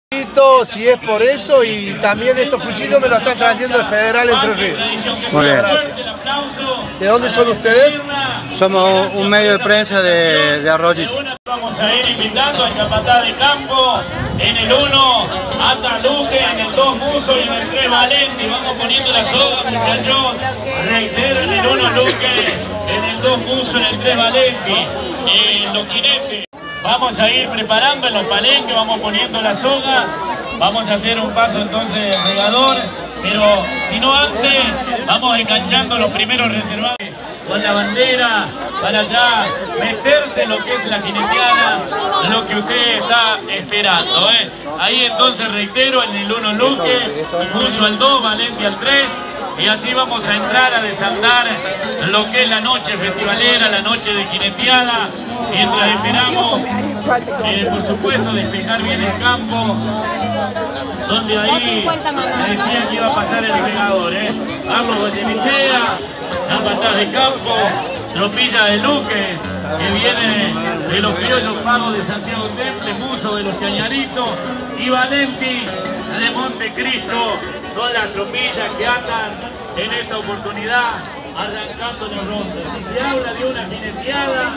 Si es por eso, y también estos cuchillos me los están trayendo de Federal Entre Ríos. Muy bien. ¿De dónde son ustedes? Somos un medio de prensa de Arroyito. Vamos a ir invitando al capataz de campo. En el 1, Ata Luque, en el 2, Muso y en el 3, Valenti. Vamos poniendo la soga, muchachos. Reitero, en el 1, Luque, en el 2, Muso, en el 3, Valenti. Los jinepes. Vamos a ir preparando en los palenques, vamos poniendo la soga. Vamos a hacer un paso entonces de regador, pero si no antes, vamos enganchando los primeros reservados con la bandera para ya meterse en lo que es la jineteada, lo que usted está esperando. Ahí entonces reitero, en el 1 Luque, Muso al 2, Valenti al 3. Y así vamos a entrar a desandar lo que es la noche festivalera, la noche de jineteada, mientras esperamos, por supuesto, despejar bien el campo, donde ahí decía que iba a pasar el regador. Carlos Goyenechea, capataz de campo, Tropilla de Luque, que viene de los criollos pagos de Santiago Temple, Muso de los Chañaritos, y Valenti de Montecristo. Son las tropillas que andan en esta oportunidad arrancando los rondos. Si se habla de una jineteada,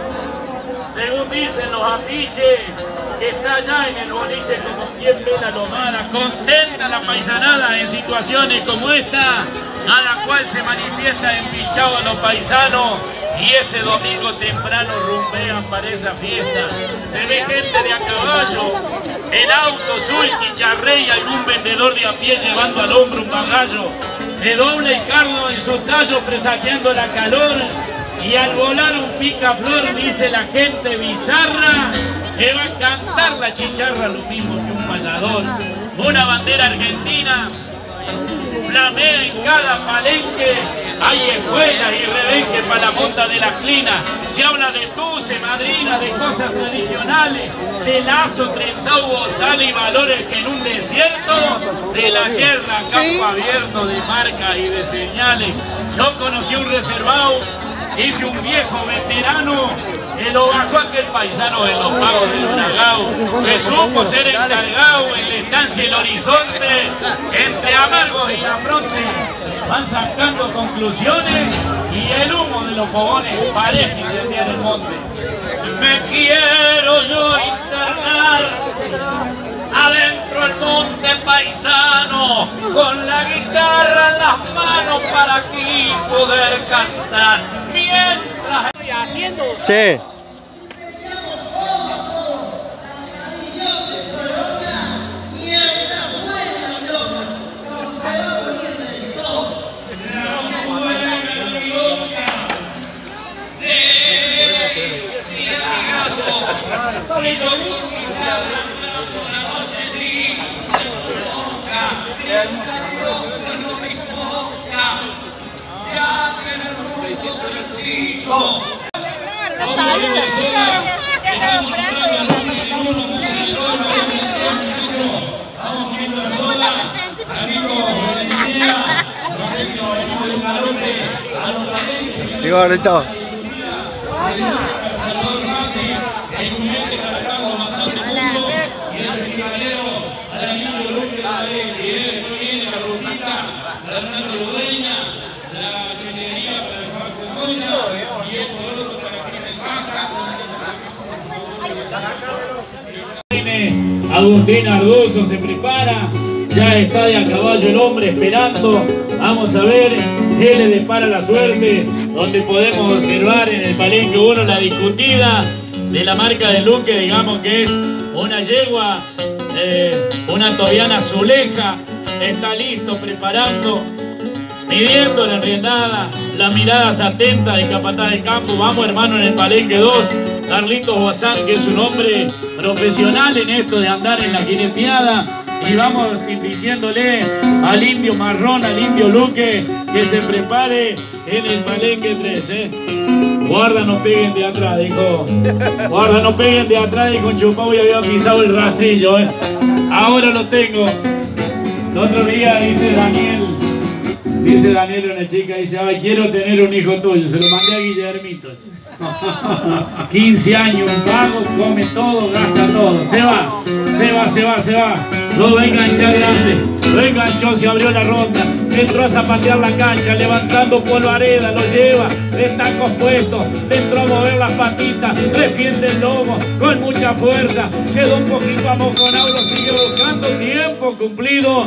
según dicen los afiches, que está allá en el boliche como quien ve la lomada, contenta la paisanada en situaciones como esta, a la cual se manifiesta empinchado a los paisanos, y ese domingo temprano rumbean para esa fiesta. Se ve gente de a caballo, en auto, sulky, charrey, y algún vendedor de a pie llevando al hombro un bagallo. Se dobla el carro en su tallo presagiando la calor, y al volar un picaflor dice la gente bizarra que va a cantar la chicharra lo mismo que un payador. Una bandera argentina flamea en cada palenque, hay escuelas y rebenque para la monta de las clinas. Se habla de tuce, madrina, de cosas tradicionales, de lazo, trenzado, bozal y valores que en un desierto de la sierra, campo abierto de marcas y de señales. Yo conocí un reservado, hice un viejo veterano, que lo bajó aquel paisano de los pagos del Unagao, que supo ser encargado en la estancia El Horizonte, entre amargos y afronte. Van sacando conclusiones y el humo de los fogones parece incendiar el monte. Me quiero yo internar adentro del monte paisano, con la guitarra en las manos para aquí poder cantar. Mientras... Sí. Digo, ahorita. Agustín Arduzo se prepara, ya está de a caballo el hombre esperando. Vamos a ver qué le depara la suerte, donde podemos observar en el palenque 1 la discutida de la marca de Luque, digamos que es una yegua, una tobiana Zuleja, está listo, preparando, midiendo la enriendada, las miradas atentas de capataz de campo. Vamos, hermano, en el palenque 2, Carlitos Boazán, que es un hombre profesional en esto de andar en la jineteada. Y vamos diciéndole al indio Marrón, al indio Luque, que se prepare en el palenque 3, Guarda, no peguen de atrás, dijo. Guarda, no peguen de atrás, dijo Chupau, y había pisado el rastrillo, Ahora lo tengo. El otro día dice Daniel, Dice Daniel, una chica, dice, ay, quiero tener un hijo tuyo. Se lo mandé a Guillermito. 15 años, un vago, come todo, gasta todo. Se va. Lo va a enganchar grande. Lo enganchó, se abrió la ronda. Entró a zapatear la cancha, levantando polvareda, lo lleva, de tacos puestos, entró a mover las patitas, defiende el lomo con mucha fuerza, quedó un poquito amojonado, lo sigue buscando, tiempo cumplido.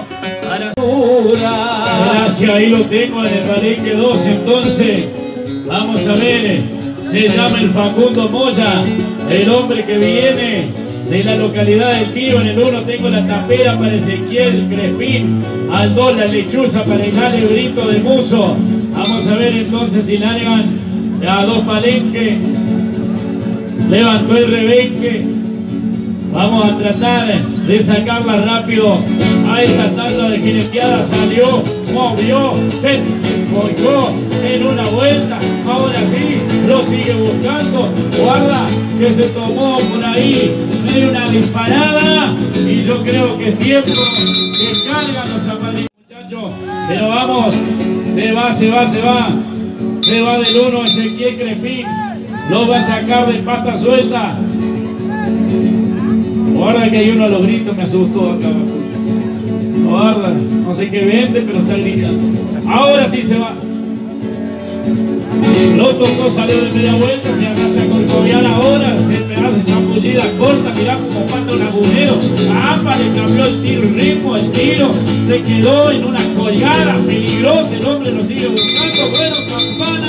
Gracias, ahí lo tengo en el palenque 2, entonces, vamos a ver, se llama el Facundo Moya, el hombre que viene de la localidad del Tío. En el 1 tengo la tapera para Ezequiel Crespín, al 2 la lechuza para el Jale Brito de Muso. Vamos a ver entonces si largan a 2 palenques. Levantó el rebenque. Vamos a tratar de sacarla rápido a esta tanda de jineteada. Salió, movió, se volcó en una vuelta. Ahora sí, lo sigue buscando. Guarda que se tomó por ahí medio una disparada. Y yo creo que es tiempo que cargan los zapatillos, muchachos. Pero vamos, se va. Se va del 1 Ezequiel Crespín. Lo va a sacar de pata suelta. Guarda que hay uno a los gritos, me asustó acá. Guarda, no sé qué vende, pero está gritando. Ahora sí se va. Lo tocó, salió de media vuelta, se arrastra con Corcovial ahora, se hace zambullida corta, mirá como pata un agujero. ¡Apa! Le cambió el ritmo, el tiro, se quedó en una colgada peligrosa, el hombre lo sigue buscando. Bueno, campana.